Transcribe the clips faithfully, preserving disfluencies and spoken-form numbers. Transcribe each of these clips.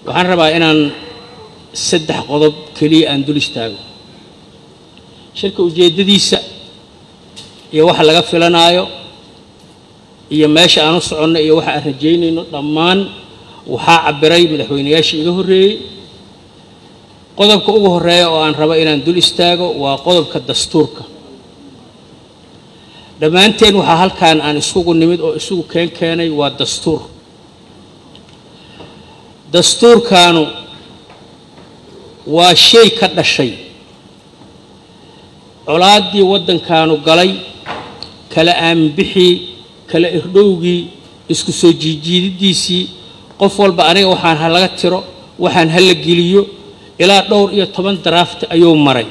waxaan rabaa inaan saddex qodob kaliya aan dul istaago shirka ujeedadiisa iyo waxa laga filanaayo iyo meesha aan u soconno iyo waxa aan rajaynayno dhammaan waxaa cabiray madaxweynayaasha iga horeeyay qodobka ugu horeeya oo aan rabo inaan dul istaago waa qodobka dastuurka dhammaanteen waxaa halkaan aan isugu nimid oo isugu keen keenay waa dastuur dastuurkaanu waa shay ka dhashay colaadii waddankaanu galay kala aaminbixii kala irdhowgii isku soo jiijiididiisii qof walba aniga waxaan ha laga tiro waxaan ha la geliyo ilaa dhowr iyo toban draft ayuu maray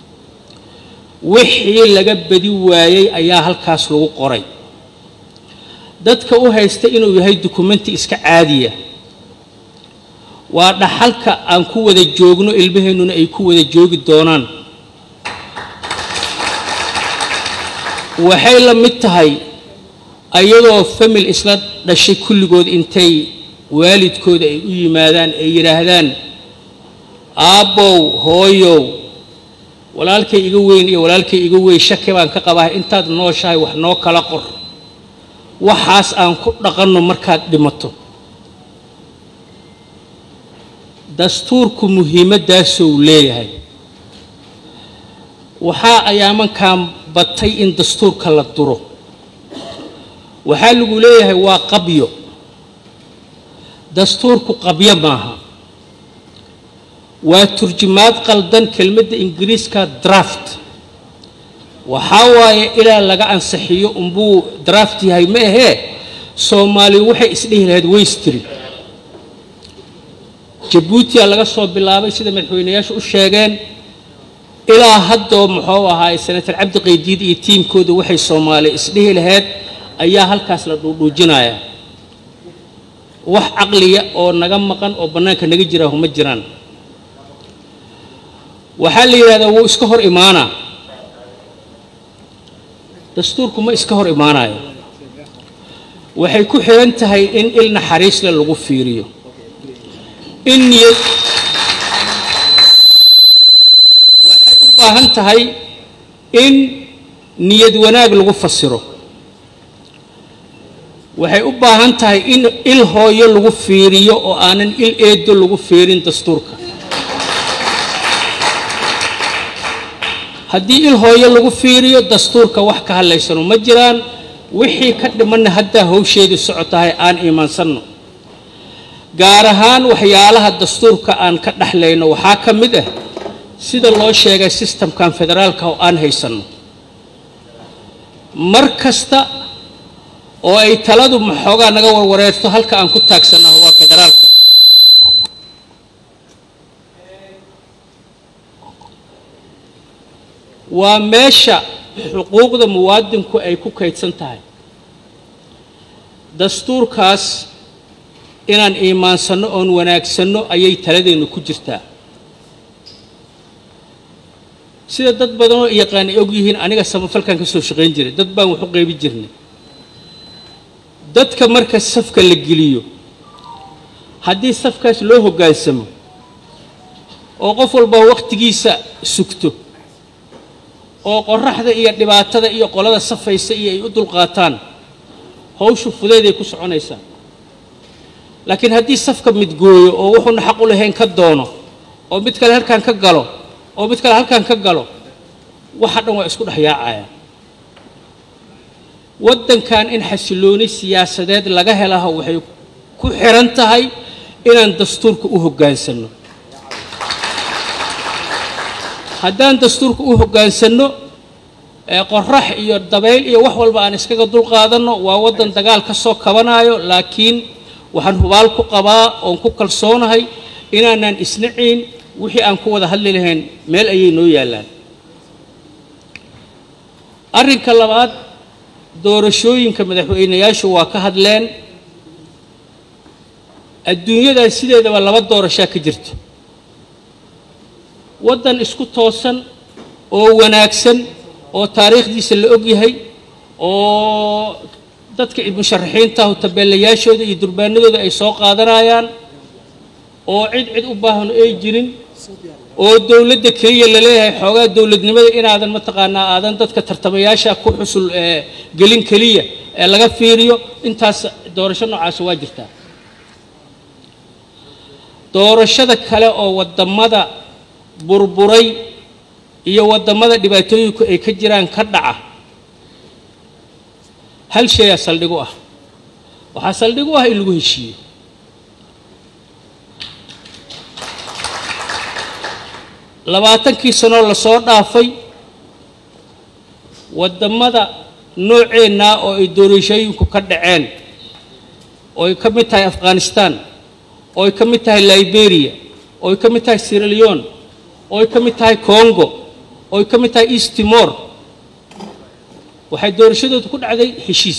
wixii laga badi waayay ayaa halkaas lagu qoray dadka u haysta inuu yahay dokumenti iska caadiya waa dhaxalka aan ku wada joogno ilmaheennuna ay ku wada joogi doonaan waxay la mid tahay ayadoo family isla dhashay kulligood intay waalidkooda ay u yimaadaan ay yiraahdaan aabow hooyow walaalkay iga weyn iyo walaalkay iga weyn shaki baan ka qabaa intaad nooshahay wax noo kala qor waxaas aan ku dhaqanno markaad dhimato dastuurku muhiimadaas uu leeyahay waxa ayaamankan batay in dastuurka la duro waxa lagu leeyahay waa qabyo dastuurku qabyo maaha waa turjumaad qaldan kelmadda ingiriiska draft waxa waaye ilaa laga ansaxiyo umbuu draft yahay ma ahee Soomaali waxay isdhihi lahayd waystri Djibouti laga soo bilaabay sida madaxweynayaashu u sheegeen ilaa hadda muxuu ahaa senator Cabdi Qaydiid iyo tiimkooda waxay Soomaali isdhihi lahayd ayaa halkaas la dhuudhuujinaya wax aqliya oo naga maqan oo banaanka naga jira huma jiraan waxa la yiraahdaa wuu iska hor imaana dastuurku ma iska hor imaanayo waxay ku xiran tahay in il naxariis leh lagu fiiriyo in niyad waxay u baahan tahay in niyad wanaag lagu fasiro waxay u baahan tahay in il hooyo lagu fiiriyo oo aanan il eedo lagu fiirin dastuurka haddii il hooyo lagu fiiriyo dastuurka wax ka hadlaysano ma jiraan wixii ka dhiman hadda hawsheedu socotahay aan iimaansanno gaar ahaan waxyaalaha dastuurka aan ka dhaxlayno waxa ka mid ah sida loo sheegay systemkan federaalka oo aan haysanno mar kasta oo ay taladu maxoogaa naga warwareerto halka aan ku taagsanahay waa federaalka waa meesha xuquuqda muwaadinku ay ku kaydsan tahay dastuurkaas inaan iimaansano oon wanaagsano ayay taladeenu ku jirtaa sida dad badan oo yaqaan og yihiin aniga samafalkan ka soo shaqeyn jiray dad baan wax u qeybi jirnay dadka marka safka la geliyo haddii safkaas loo hoggaansamo oo qof walba waqtigiisa sugto oo qorraxda iyo dhibaatada iyo qolada safaysa iyo ay u dulqaataan hawshu fudeed ay ku soconaysaa laakiin haddii safka mid gooyo oo wuxuu xaq u lahayn ka doono oo mid kale halkaan ka galo oo mid kale halkaan ka galo waxa dhan waa isku dhaxyaacaya waddankan in xasilooni siyaasadeed laga helaha waxay ku xiran tahay inaan dastuurka u hoggaansano haddaan dastuurka u hoggaansano ee qorrax iyo dabayl iyo wax walba aan iskaga dul qaadano waa waddan dagaal ka soo kabanayo laakiin waxaan hubaal ku qabaa oo ku kalsoonahay inaanan isnaciin wixii aan ku wada hadli lahayn meel ayay noo yaalaan arrinka labaad doorashooyinka madaxweynayaashu waa ka hadleen adduunyada sideedaba laba doorasho ka jirto waddan isku toosan oo wanaagsan oo taariikhdiisa la og yahay oo dadka musharaxiinta ah tabeelayaashooda iyo durbaanadooda ay soo qaadanayaan oo cid cid u baahan ay jirin oo dawladda kaliya la leeyahay xoogaa dawladnimada inaadan ma taqaanaa aadan dadka tartamayaasha ku xusul gelin kaliya ee laga fiiriyo intaas doorasho noocaas waa jirtaa doorashada kale oo wadamada burburay iyo wadamada dhibaatooyinku ay ka jiraan ka dhaca hal shay saldhigu ah waxa saldhigu ah in lagu heshiiyo labaatankii sano la soo dhaafay wadamada nooceena oo ay doorashooyinku ka dhaceen oo ay ka mid tahay Afghanistan oo ay ka mid tahay Liberia oo ay ka mid tahay Sierra Leone oo ay ka mid tahay Congo oo ay ka mid tahay East Timor waxay doorashadoodu ku dhacday heshiis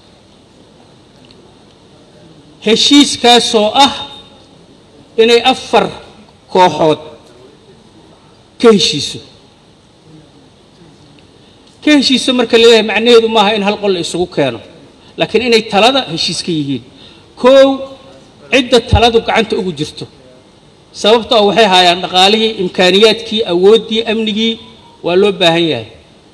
heshiiskaas oo ah inay afar kooxood ka heshiiso ka heshiiso marka la leeyahay macnaheedu maaha in hal qol la isugu keeno laakiin inay talada heshiis ka yihiin koow cidda taladu gacanta ugu jirto sababtoo waxay hayaan dhaqaalihii imkaaniyaadkii awoodii amnigii waa loo baahan yahay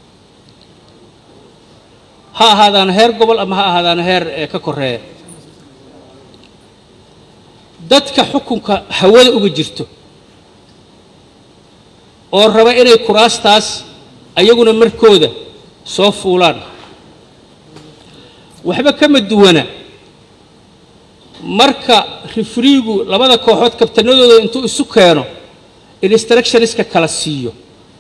ha ahaadaan heer gobol ama ha ahaadaan heer ka koreeya dadka xukunka hawada uga jirto oo raba inay kuraastaas ayaguna markooda soo fuulaan waxba kama duwana marka rifriigu labada kooxood kabtanadooda intuu isu keeno instructionska kala siiyo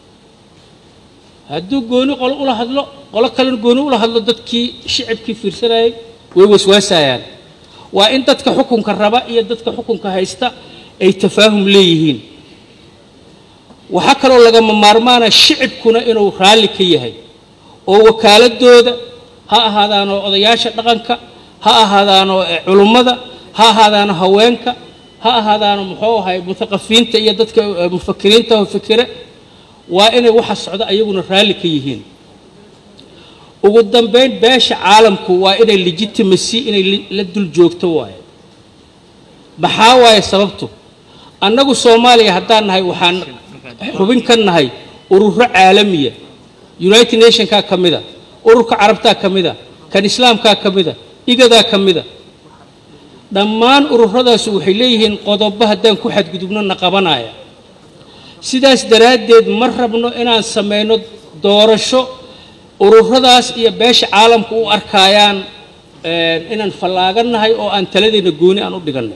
hadduu gooni qolo ula hadlo qolo kale gooni ula hadlo dadkii shicibkii fiirsanayay way waswaasayaan waa in dadka xukunka raba iyo dadka xukunka haysta ay tafaahum leeyihiin waxa kale oo laga maarmaana shicibkuna inuu raali ka yahay oo wakaaladooda ha ahaadaan odayaasha dhaqanka ha ahaadaan culimada ha ahaadaan haweenka ha ahaadaan muxuu ahay mutaqafiinta iyo dadka mufakkiriinta oo fikira waa inay waxa socda ayaguna raali ka yihiin ugu dambeyn beesha caalamku waa inay legitimacy inay la dul joogto waay maxaa waay sababtu annagu Soomaaliya haddaan nahay waxaan xubin ka nahay ururo caalamiya United Nations ka kamida ururka carabta kamida kan islaamka kamida igada kamida dhammaan ururadaas waxay leeyihiin qodobo haddaan ku xadgudubno naqabanaya sidaas daraadeed ma rabno inaan sameeyno doorasho ururadaas iyo beesha caalamku u arkayaan inaan falaaganahay oo aan taladeena gooni aan u dhiganay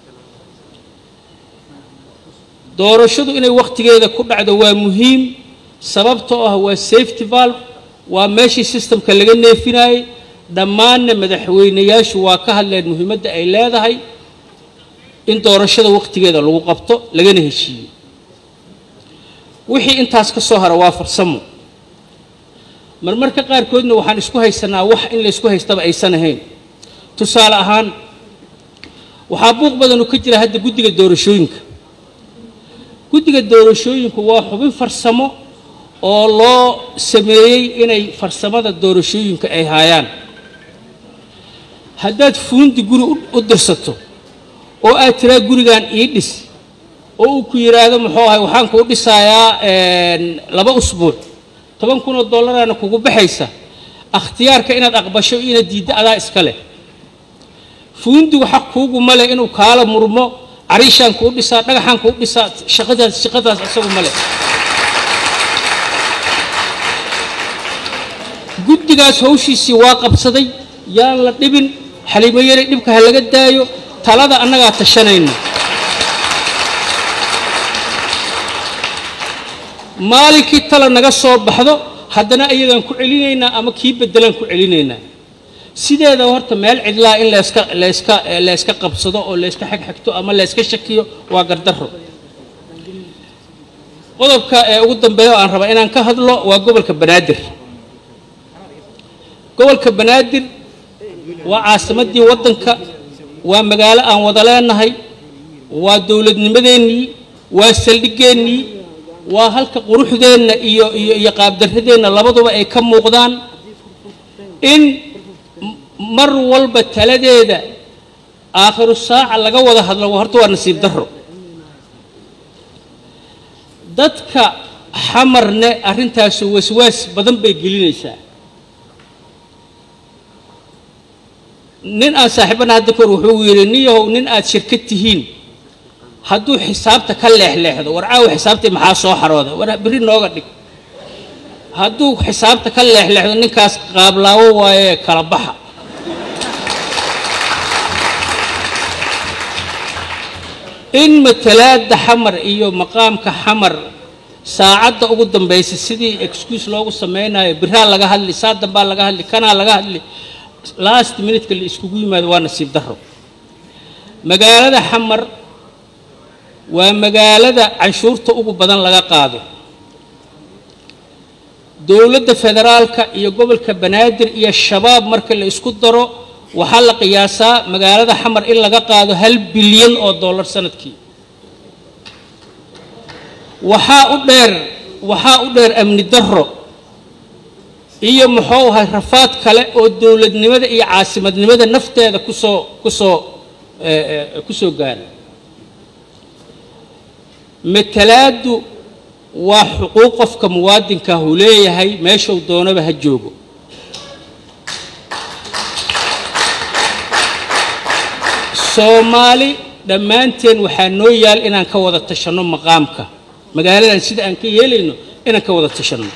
doorashadu inay waqtigeeda ku dhacdo waa muhiim sababtoo ah waa safety valve waa meeshii systemka laga neefinayay dhammaan madaxweynayaashu waa ka hadleen muhiimadda ay leedahay in doorashada waqtigeeda lagu qabto lagana heshiiyo wixii intaas ka soo hara waa farsamo marmarka qaar koodna waxaan isku haysanaa wax in la isku haystaba aysan ahayn tusaale ahaan waxa buuq badan oo ka jira hadda guddiga doorashooyinka guddiga doorashooyinku waa xubin farsamo oo loo sameeyay inay farsamada doorashooyinka ay hayaan haddaad fuundi guri u dirsato oo aad tiraa gurigan ii dhis oo uu ku yiraahdo muxuu ahay waxaan ku dhisayaa laba usbuuc toban kun oo dollar kugu baxaysa اختيارك إن أقبشوا إن الديد أدا إسكاله فوندو حقوق ماله إنه كالا مرمو عريشان كود بسات نجحان كود بسات شقدر شقدر أسوق ماله قد جالس هوشي سواق بصدي يا الله نبين حليم يري نبكي هلا قد دايو ثلاثة أنا قاعد تشنين مالكي تلا نجس صوب بحذو حدنا أيضا كعلينا أما كيف بدلنا كعلينا سيدا إذا ورت مال عدلا إن لا إسكا لا إسكا لا إسكا قبضه أو لا إسكا حق حقته أما لا إسكا شكيه وقدره قدر كا قدام بيو عن ربع إن أنك هذا الله وقبل كبنادر قبل كبنادر وعاصمتي وطنك ومقالة أن وضلنا هاي ودولة نمدني وسلدقني وهلك قروح دينا يقاب درهدينا لبضوا أي كم مقدان إن مر والبة تلديدا آخر الساعة لقوا هذا هذا وهرتوا النصيب دهر dadka xamarne arrintaas waswaas badan bay gelinaysaa nin aan saaxiibana hadda kor wuxuu yiri niyow nin aad shirkad tihiin hadduu xisaabta ka leexleexdo warcaaw xisaabtii maxaa soo xarooda war bari nooga dhig hadduu xisaabta ka leexleexdo ninkaas qaablaawo waaye kala baxa in matalaada xamar iyo maqaamka xamar saacadda ugu dambaysa sidii excuse loogu sameeynayo biraa laga hadli saadan baa laga hadli kana laga hadli last minute kale iskugu yimaado waa nasiib daro magaalada xamar waa magaalada canshuurta ugu badan laga qaado dawladda federaalka iyo gobolka banaadir iyo shabaab marka la isku daro waxa la qiyaasaa magaalada xamar in laga qaado hal bilyan oo dollar sanadkii waxa u dheer waxa u dheer amni daro iyo muxuu ahay rafaad kale oo dawladnimada iyo caasimadnimada nafteeda ku soo ku soo ee ku soo gaaray matalaadu waa xuquuq qofka muwaadinka uu leeyahay meesha uu doonaba ha joogo Soomaali dhammaanteen waxaa noo yaal inaan ka wada tashano maqaamka magaaladan sida aan ka yeelayno inaan ka wada tashano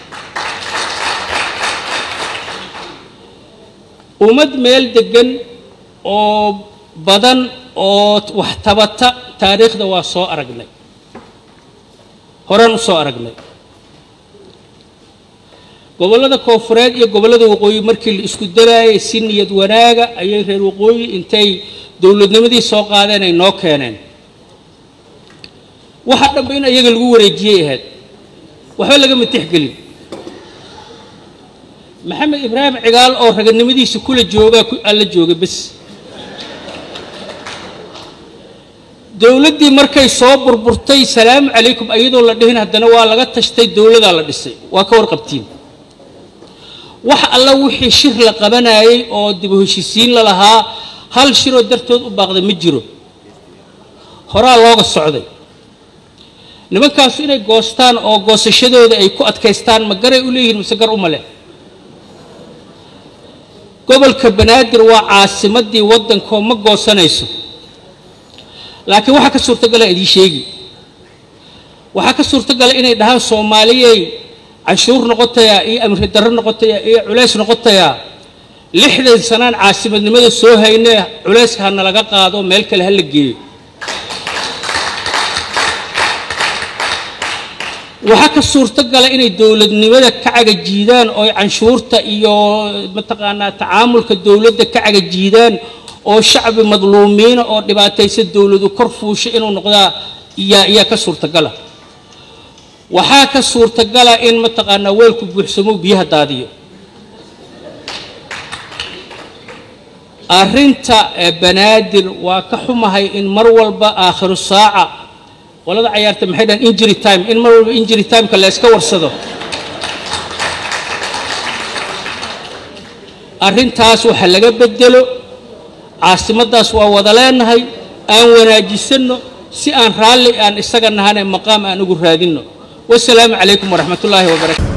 ummad meel degan oo badan oo wax tabata taariikhda waa soo aragnay horaan u soo aragnay gobolada koonfureed iyo gobolada waqooyi markii la isku daraayay si niyad wanaaga ayay reer waqooyi intay dawladnimadii soo qaadeen ay noo keeneen waxa dhanba in ayaga lagu wareejiyay ahayd waxba laga matixgelin maxamed ibraahim cigaal oo raganimadiisa kula jooga alla jooga bas dawladdii markay soo burburtay salaam calaykum ayadoo la dhihin haddana waa laga tashtay dawladda la dhisay waa ka warqabtiin wax alla wixii shir la qabanayay oo dib u heshiisiin la lahaa hal shiroo dartood u baaqday ma jiro horaa looga socday nimankaas inay goostaan oo goosashadooda ay ku adkaystaan ma garay u leeyihiin mise gar uma leh gobolka banaadir waa caasimadii waddanka ma goosanayso laakiin waxa ka suurtagal ah idii sheegi waxa ka suurtagal inay dhahaan Soomaaliyay canshuur noqotaya iyo amri darro noqotaya iyo culays noqotaya lixdan sanaan caasimadnimada soo haynay culayska hana laga qaado meel kale hal la geeyo waxa ka suurtagal inay dawladnimada ka cagajiidaan oo canshuurta iyo mataqaanaa tacaamulka dawladda ka cagajiidaan oo shacbi madluumiin oo dhibaataysan dawladu kor fuushay inuu noqdaa iya iya ka suurtagal waxa ka suurtagal in mataqaanaa weelku buuxsamo biyaha daadiyo arrinta banaadir waa ka xumahay in mar walba aakhiru saaca walada ciyaarta maxay dhan injury time in mar walba injury time ka la iska warsado arrintaas waxa laga bedelo caasimadaas waa wada leenahay aan wanaajisano si aan raalli aan isaga nahanay maqaam aan ugu raadino wassalaamu calaykum waraxmatullaahi wabarakaatuh